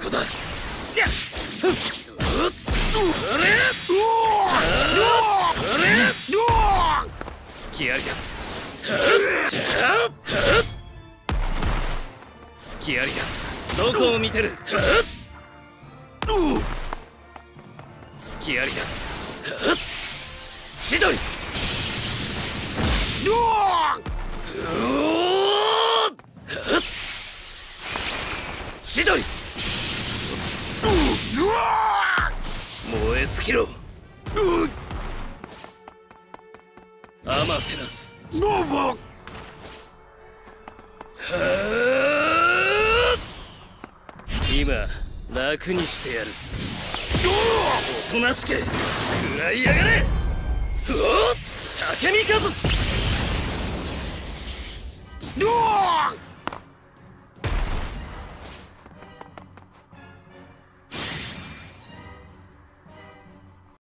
こだ。隙ありだ。隙ありだ。どこを見てる。隙ありだ。千鳥。千鳥。燃え尽きろ。アマテラス。今楽にしてやる。おとなしく食らいやがれ。竹見和。